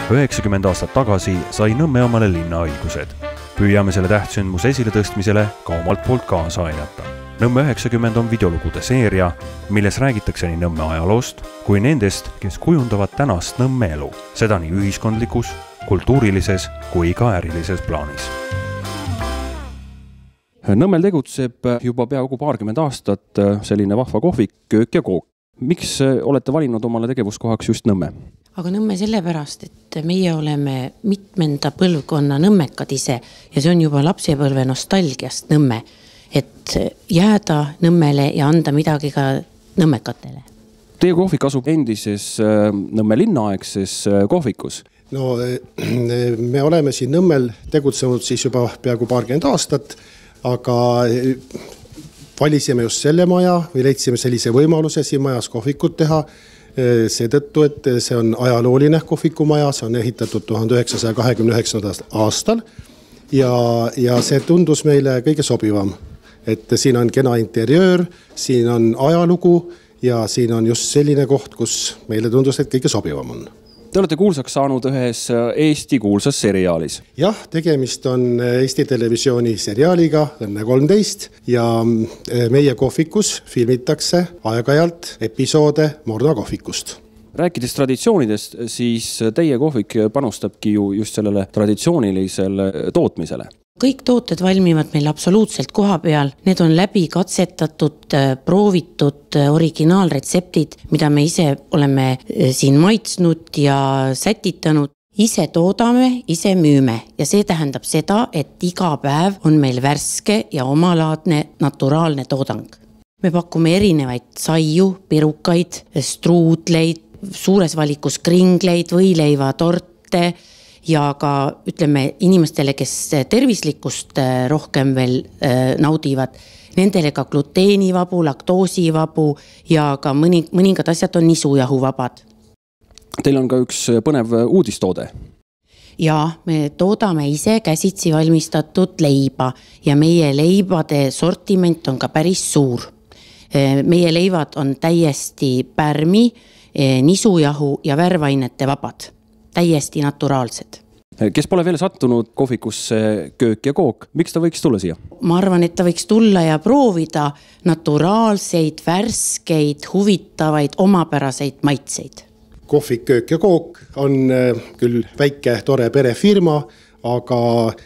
90 aastat tagasi sai Nõmme omale linnaõigused. Püüame selle tähtsündmuse esiletõstmisele ka omalt poolt kaasa aidata. Nõmme 90 on videolugude seeria, milles räägitakse nii Nõmme ajaloost kui nendest, kes kujundavad tänast Nõmme elu, seda nii ühiskondlikus, kultuurilises kui ka ärilises plaanis. Nõmmel tegutseb juba peaaegu paarkümmend aastat selline vahva kohvik, köök ja kook. Miks olete valinud omale tegevuskohaks just Nõmme? Aga Nõmme sellepärast, et meie oleme mitmenda põlvkonna nõmmekad ise ja see on juba lapsepõlve nostalgiast Nõmme, et jääda Nõmmele ja anda midagi ka nõmmekatele. Teie kohvik asub endises Nõmme linnaaegses kohvikus. No, me oleme siin Nõmmel tegutsenud siis juba peaaegu paarkümmend aastat, aga valisime just selle maja või leidsime sellise võimaluse siin majas kohvikut teha seetõttu, et see on ajalooline kohvikumaja, see on ehitatud 1929. aastal ja see tundus meile kõige sobivam. Et siin on kena interjöör, siin on ajalugu ja siin on just selline koht, kus meile tundus, et kõige sobivam on. Te olete kuulsaks saanud ühes Eesti kuulsas seriaalis. Jah, tegemist on Eesti televisiooni seriaaliga Õnne 13 ja meie kohvikus filmitakse aeg-ajalt episoode Morna kohvikust. Rääkides traditsioonidest, siis teie kohvik panustabki ju just sellele traditsioonilisele tootmisele. Kõik tooted valmivad meil absoluutselt koha peal. Need on läbi katsetatud, proovitud originaalretseptid, mida me ise oleme siin maitsnud ja sätitanud. Ise toodame, ise müüme ja see tähendab seda, et iga päev on meil värske ja omalaadne naturaalne toodang. Me pakume erinevaid saiu, pirukaid, struudleid, suures valikus kringleid, võileiva torte ja ka ütleme inimestele, kes tervislikust rohkem veel naudivad, nendele ka gluteenivabu, laktoosivabu ja ka mõningad asjad on nisujahuvabad. Teil on ka üks põnev uudistoode. Ja me toodame ise käsitsi valmistatud leiba ja meie leibade sortiment on ka päris suur. Meie leivad on täiesti pärmi, nisujahu ja värvainete vabad. Täiesti naturaalsed. Kes pole veel sattunud kohvikusse köök ja kook, miks ta võiks tulla siia? Ma arvan, et ta võiks tulla ja proovida naturaalseid, värskeid, huvitavaid, omapäraseid maitseid. Kohvik, köök ja kook on küll väike tore perefirma, aga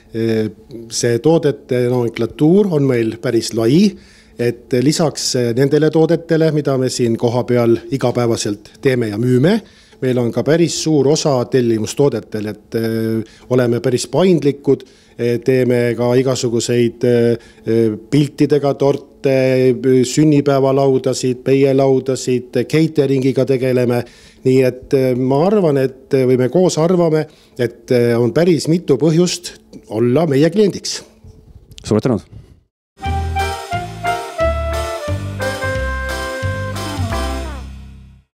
see toodete nomenklatuur on meil päris lai, et lisaks nendele toodetele, mida me siin koha peal igapäevaselt teeme ja müüme, meil on ka päris suur osa tellimustoodetel, et oleme päris paindlikud, teeme ka igasuguseid piltidega torte, sünnipäevalaudasid, peielaudasid, cateringiga tegeleme. Nii et ma arvan, või me koos arvame, et on päris mitu põhjust olla meie kliendiks. Suur tänud!